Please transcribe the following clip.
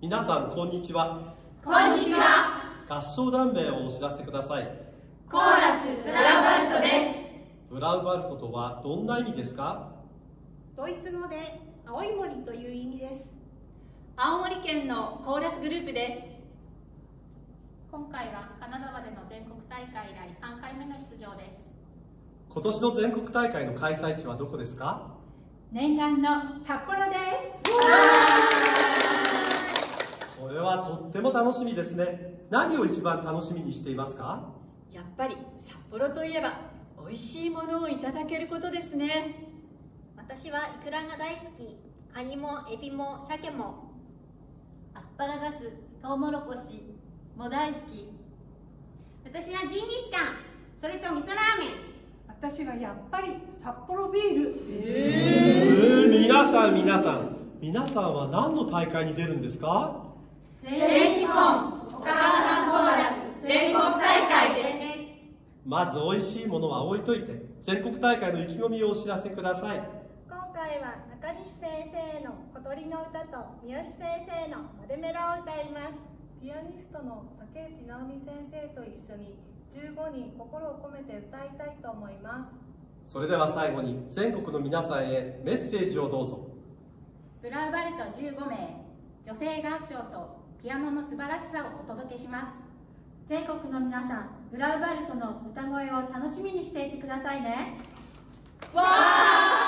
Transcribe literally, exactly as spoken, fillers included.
皆さんこんにちは。 こんにちは。 合唱団名をお知らせください。 コーラスブラウバルトです。 ブラウバルトとはどんな意味ですか？ ドイツ語で青い森という意味です。 青森県のコーラスグループです。 今回は金沢での全国大会以来さんかいめの出場です。 今年の全国大会の開催地はどこですか？ 念願の札幌です。 それはとっても楽しみですね。何を一番楽しみにしていますか？ やっぱり札幌といえば美味しいものをいただけることですね。 私はイクラが大好き。カニもエビも鮭もアスパラガス、トウモロコシも大好き。 私はジンギスカン、それと味噌ラーメン。 私はやっぱり札幌ビール。 えー、皆さん皆さん皆さんは何の大会に出るんですか？ 全日本お母さんコーラス全国大会です。 まずおいしいものは置いといて、全国大会の意気込みをお知らせください。 今回は中西先生の小鳥の歌と三好先生のマデメラを歌います。ピアニストの竹内直美先生と一緒にじゅうごにん心を込めて歌いたいと思います。 それでは最後に全国の皆さんへメッセージをどうぞ。 ブラウバルトじゅうごめい、女性合唱とピアノの素晴らしさをお届けします。 全国の皆さん、ブラウバルトの歌声を楽しみにしていてくださいね。 わー